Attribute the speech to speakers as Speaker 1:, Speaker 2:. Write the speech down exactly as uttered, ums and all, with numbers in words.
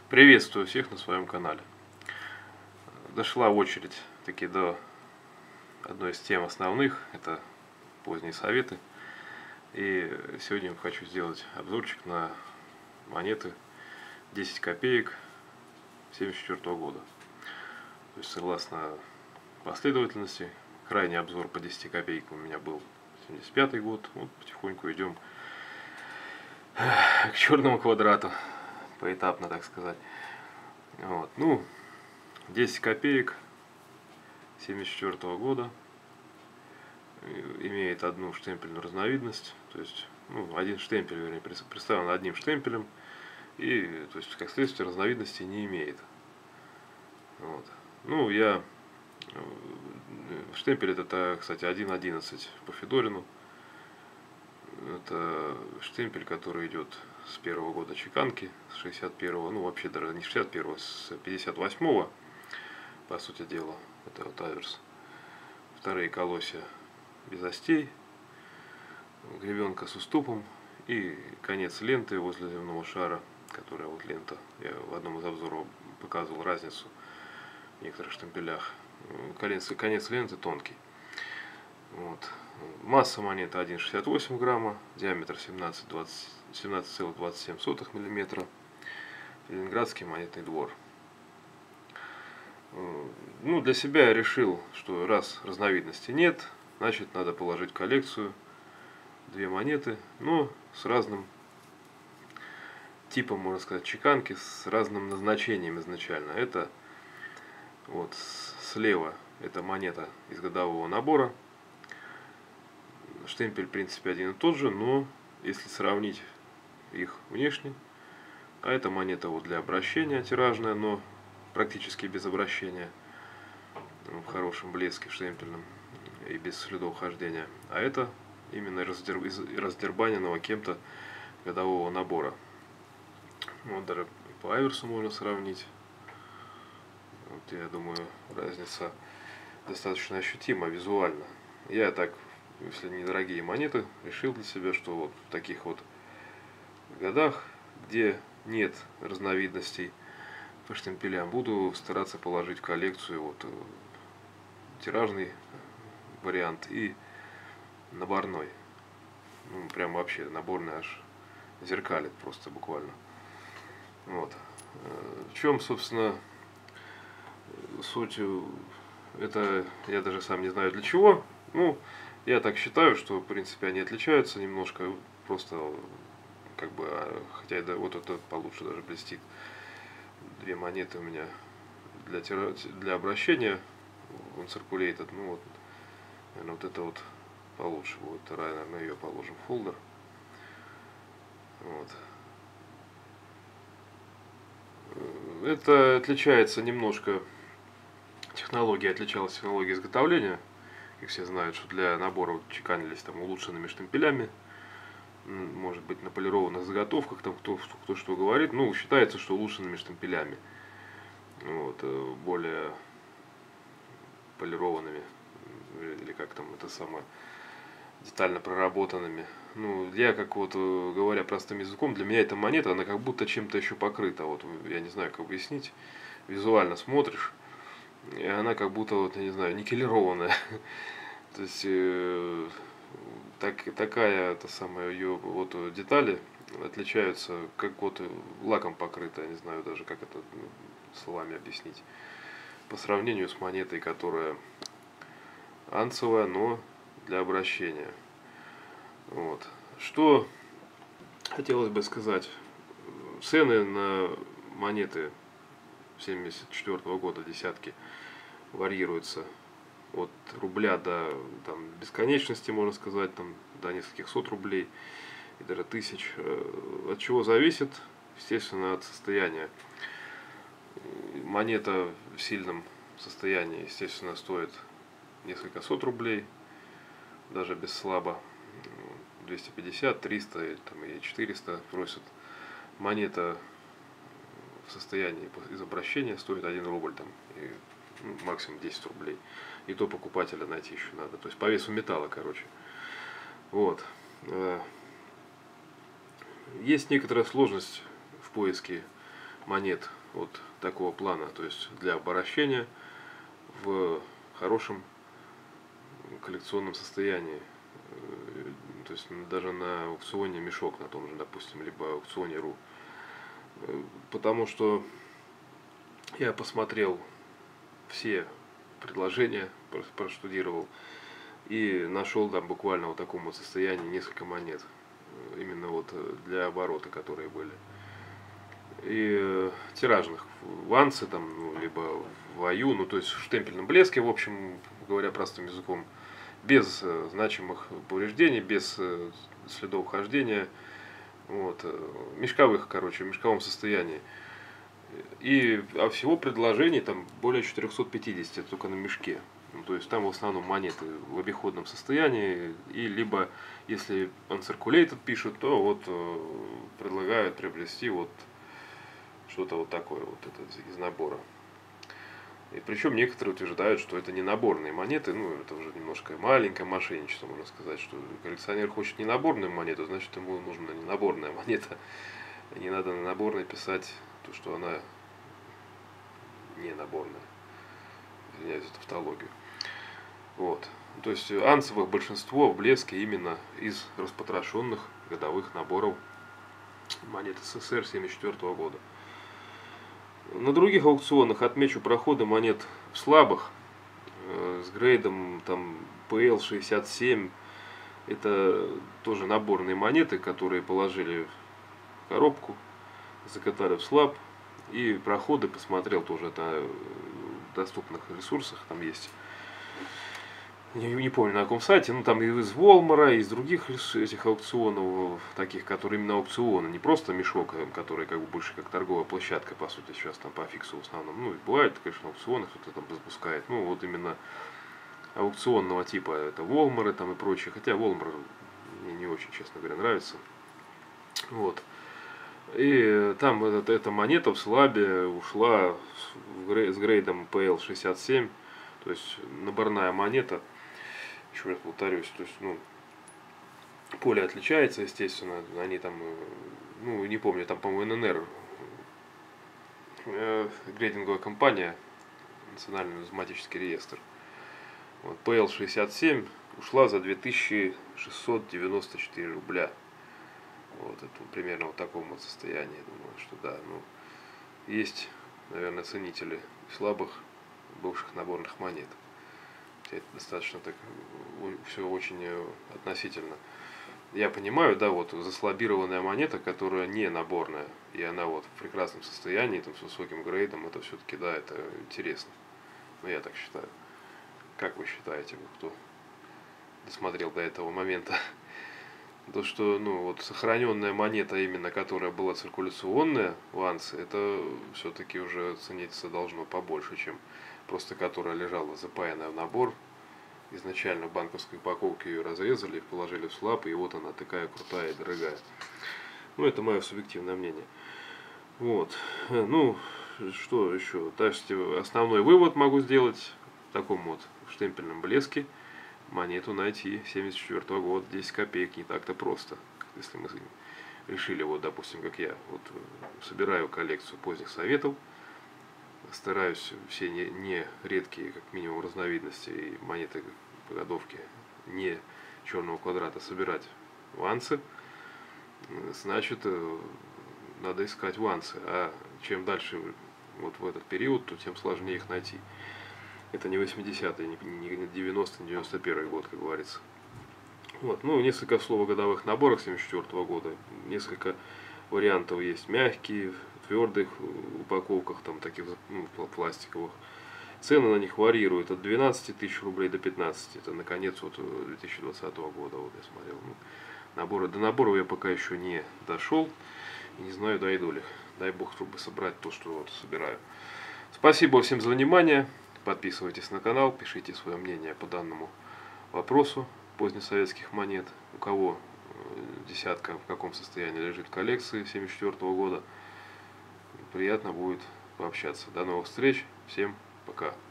Speaker 1: Приветствую всех на своем канале. Дошла очередь таки до одной из тем основных, это поздние советы. И сегодня я хочу сделать обзорчик на монеты десять копеек семьдесят четвёртого года. То есть согласно последовательности, крайний обзор по десяти копейкам у меня был семьдесят пятый год. Вот потихоньку идем к черному квадрату, поэтапно, так сказать. Вот. Ну, десять копеек семьдесят четвёртого года имеет одну штемпельную разновидность, то есть ну, один штемпель, вернее, представлен одним штемпелем, и то есть как следствие разновидности не имеет. Вот. Ну, я штемпель это, кстати, один одиннадцать по Федорину. Это штемпель, который идет с первого года чеканки, с шестьдесят первого, ну вообще даже не шестьдесят первого, с пятьдесят восьмого, по сути дела, это вот аверс. Вторые колосья без остей, гребенка с уступом и конец ленты возле земного шара, которая вот лента, я в одном из обзоров показывал разницу в некоторых штемпелях. Конец, конец ленты тонкий. Вот. Масса монеты один целых шестьдесят восемь грамма, диаметр семнадцать целых двадцать семь сотых миллиметра. Ленинградский монетный двор. Ну, для себя я решил, что раз разновидности нет, значит надо положить в коллекцию две монеты, но с разным типом, можно сказать, чеканки, с разным назначением изначально. Это вот слева это монета из годового набора. Штемпель, в принципе, один и тот же, но если сравнить их внешне, а эта монета вот для обращения тиражная, но практически без обращения, в хорошем блеске штемпельном и без следов хождения. А это именно из раздербаненного кем-то годового набора. Вот даже по аверсу можно сравнить. Вот, я думаю, разница достаточно ощутима визуально. Я так, если недорогие монеты, решил для себя, что вот в таких вот годах, где нет разновидностей по штемпелям, буду стараться положить в коллекцию вот тиражный вариант и наборной. Ну, прям вообще наборный аж зеркалит просто буквально. Вот. В чем, собственно, суть, это я даже сам не знаю для чего. Ну, я так считаю, что в принципе они отличаются немножко, просто как бы, хотя да, вот это получше даже блестит. Две монеты у меня для, тира, для обращения, он circulated, ну вот, наверное, вот это вот получше будет, наверное, ее положим в фолдер. Вот. Это отличается немножко, технология отличалась технологией изготовления. Как все знают, что для набора чеканились там улучшенными штемпелями, может быть на полированных заготовках, там кто, кто что говорит, ну считается, что улучшенными штемпелями, вот, более полированными, или как там это самое, детально проработанными. Ну, я как вот, говоря простым языком, для меня эта монета, она как будто чем-то еще покрыта, вот, я не знаю, как объяснить, визуально смотришь, и она как будто, вот, я не знаю, никелированная. То есть, э, так, такая, это самая, ее вот детали отличаются, как вот лаком покрыта, я не знаю даже, как это ну, словами объяснить, по сравнению с монетой, которая анцевая, но для обращения. Вот. Что хотелось бы сказать, цены на монеты семьдесят четвёртого года, десятки, варьируются от рубля до там, бесконечности, можно сказать, там, до нескольких сот рублей и даже тысяч. От чего зависит? Естественно, от состояния. Монета в сильном состоянии, естественно, стоит несколько сот рублей, даже без слаба, двести пятьдесят, триста там, и четыреста просят. Монета в состоянии из обращения стоит один рубль, там, и, ну, максимум десять рублей. И то покупателя найти еще надо. То есть по весу металла, короче. Вот. Есть некоторая сложность в поиске монет вот такого плана, то есть для обращения в хорошем коллекционном состоянии. То есть даже на аукционе мешок на том же, допустим, либо аукционе точка ру. Потому что я посмотрел все предложения, проштудировал и нашел там буквально в таком вот состоянии несколько монет. Именно вот для оборота, которые были. И тиражных в Анце, там, ну, либо в Аю, ну то есть в штемпельном блеске, в общем, говоря простым языком, без э, значимых повреждений, без э, следов хождения, вот, э, мешковых, короче, в мешковом состоянии. И а всего предложений там более четырёхсот пятидесяти только на мешке. Ну, то есть там в основном монеты в обиходном состоянии, и либо если uncirculated пишут, то вот э, предлагают приобрести вот что-то вот такое вот это из набора. И причем некоторые утверждают, что это не наборные монеты, ну это уже немножко маленькое мошенничество, можно сказать, что коллекционер хочет не наборную монету, значит ему нужна не наборная монета. И не надо на наборной писать то, что она не наборная. Извиняюсь за тавтологию. Вот. То есть анцевых большинство в блеске именно из распотрошенных годовых наборов монет СССР семьдесят четвёртого года. На других аукционах отмечу проходы монет слабых э, с грейдом там пэ эл шестьдесят семь. Это тоже наборные монеты, которые положили в коробку, закатали в слаб. И проходы посмотрел тоже это в доступных ресурсах, там есть. Не, не помню на каком сайте, ну там и из Волмара, и из других этих аукционов, таких, которые именно аукционы, не просто мешок, который как бы больше как торговая площадка, по сути, сейчас там по фиксу в основном. Ну, бывает, конечно, аукционы кто-то там запускает, ну, вот именно аукционного типа, это Волмары там и прочее, хотя Волмар мне не очень, честно говоря, нравится. Вот. И там эта, эта монета в слабе ушла с грейдом пэ эл шестьдесят семь, то есть наборная монета. Еще раз повторюсь, то есть, ну, поле отличается, естественно, они там, ну, не помню, там, по-моему, эн эн эр, э, грейдинговая компания, Национальный нумизматический реестр. Вот, пэ эл шестьдесят семь ушла за две тысячи шестьсот девяносто четыре рубля. Вот, это примерно в таком вот состоянии, думаю, что да, ну, есть, наверное, ценители слабых бывших наборных монет. Это достаточно так все очень относительно. Я понимаю, да, вот заслабированная монета, которая не наборная, и она вот в прекрасном состоянии, там с высоким грейдом, это все-таки, да, это интересно. Но я так считаю. Как вы считаете, кто досмотрел до этого момента? То, что, ну, вот сохраненная монета, именно которая была циркуляционная в Анце, это все-таки уже цениться должно побольше, чем просто которая лежала запаянная в набор. Изначально в банковской упаковке ее разрезали, положили в слаб, и вот она такая крутая и дорогая. Ну, это мое субъективное мнение. Вот. Ну, что еще? То есть основной вывод могу сделать в таком вот штемпельном блеске. Монету найти семьдесят четвёртого года, десять копеек, не так-то просто. Если мы решили, вот, допустим, как я, вот собираю коллекцию поздних советов, стараюсь все не, не редкие, как минимум, разновидности и монеты годовки не черного квадрата собирать в Анце, значит, надо искать в Анце. А чем дальше вот в этот период, то тем сложнее их найти. Это не восьмидесятые, не девяностый, не девяносто первый год, как говорится. Вот, ну, несколько слов о годовых наборах семьдесят четвёртого года. Несколько вариантов есть мягкие, в твердых упаковках, там таких, ну, пластиковых. Цены на них варьируют от двенадцати тысяч рублей до пятнадцати. Это на конец вот две тысячи двадцатого года, вот я смотрел. Ну, наборы, до наборов я пока еще не дошел. И не знаю, дойду ли. Дай бог, чтобы собрать то, что вот собираю. Спасибо всем за внимание. Подписывайтесь на канал, пишите свое мнение по данному вопросу позднесоветских монет. У кого десятка в каком состоянии лежит в коллекции семьдесят четвёртого года. Приятно будет пообщаться. До новых встреч. Всем пока.